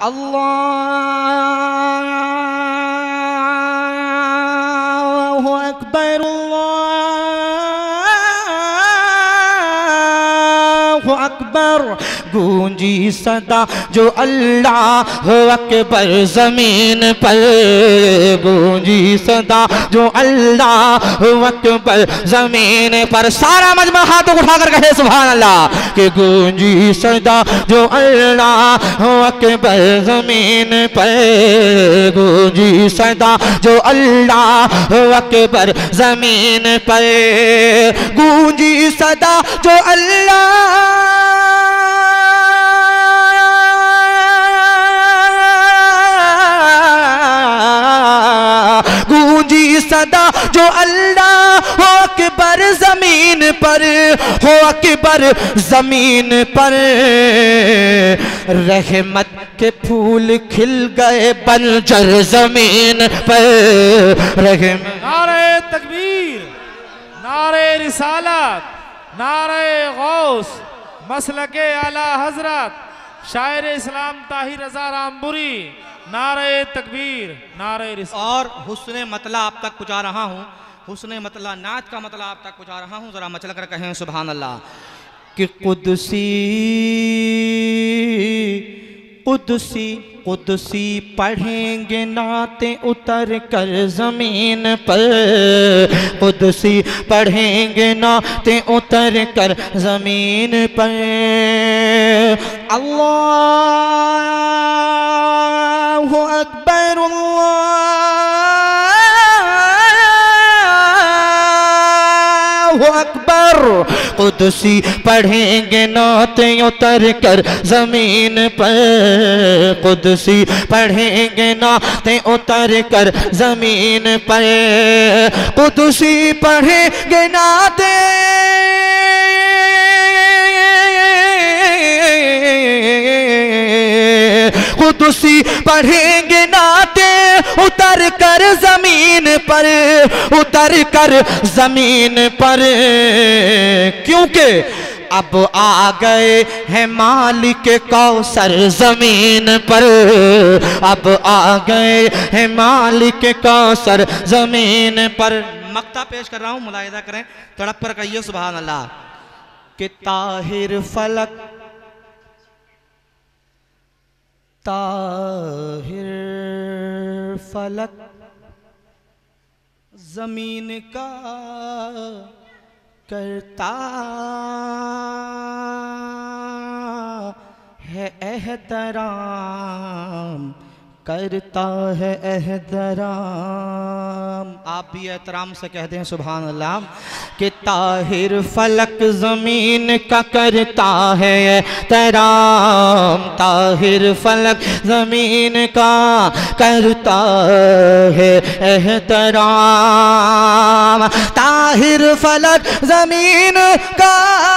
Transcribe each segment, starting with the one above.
अल्लाहु अकबर अल्लाहु अकबर। गूंजी सदा जो अल्लाह अकबर ज़मीन पर, गूंजी सदा जो अल्लाह अकबर ज़मीन पर। सारा मजमा हाथों उठाकर कहे सुभान अल्लाह। कि गूंजी सदा जो अल्लाह अकबर ज़मीन पर, गूंजी सदा जो अल्लाह अकबर ज़मीन पर, गूंजी सदा जो अल्लाह सदा जो अल्लाह हो अकबर जमीन पर, हो अकबर जमीन पर। रहमत के फूल खिल गए बंजर जमीन पर। नारे तकबीर, नारे रिसालत, नारे गौस, मसलके आला हजरत शायर इस्लाम ताहिर रजा रामपुरी। नारे तकबीर, नारे रिसालत। और हुस्ने मतला आप तक पहुँचा रहा हूँ, हुस्ने मतला नाच का मतला आप तक पहुँचा रहा हूँ। जरा मचल कर कहें सुभान अल्लाह। कि कुदसी कुदसी कुदसी पढ़ेंगे नाते उतर कर ज़मीन पर, कुदसी पढ़ेंगे नाते उतर कर ज़मीन पर। अल्लाहु अकबर अल्लाहु अकबर। कुदसी पढ़ेंगे नाते उतर कर ज़मीन पर, कुदसी पढ़ेंगे नाते उतर कर ज़मीन पर, कुदसी पढ़ेंगे नाते कुदसी पढ़ेंगे नाते उतर कर ज़मीन पर, उतर कर ज़मीन पर। क्योंकि अब आ गए हैं मालिक कौसर ज़मीन पर, अब आ गए हैं मालिक कौसर ज़मीन पर। मक्ता पेश कर रहा हूँ, मुलाहिदा करें, तड़प पर कहिए सुभान अल्लाह। कि ताहिर फलक ताहिर फलक ज़मीन का करता है एहतराम, करता है एहतराम। आप भी एहतराम से कहते हैं सुभान अल्लाह। कि ताहिर फलक ज़मीन का करता है एहतराम, ताहिर फलक ज़मीन का करता है एहतराम, ताहिर फलक ज़मीन का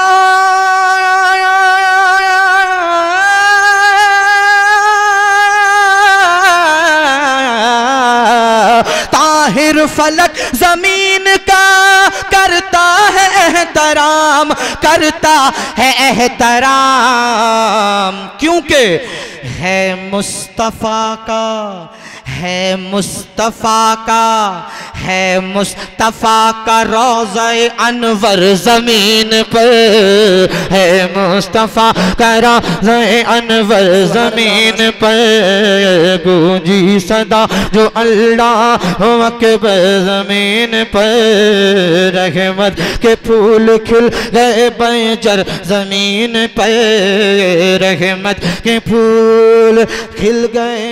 ताहिर फलक ज़मीन का करता है एहतराम, करता है एहतराम। क्योंकि है मुस्तफ़ा का, है मुस्तफ़ा का, है मुस्तफ़ा का रोज़े अनवर ज़मीन पर, है मुस्तफ़ा का रोज़े अनवर ज़मीन पर। गूंजी सदा जो अल्लाह अकबर ज़मीन पर, रहमत के फूल खिल गए बंजर ज़मीन पर, रहमत के फूल खिल गए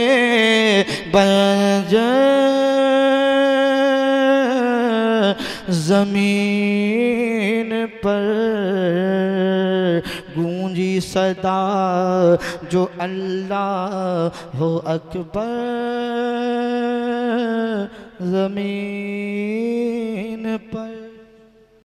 बंजर ज़मीन पर। गूंजी सदा जो अल्लाह हो अकबर ज़मीन पर।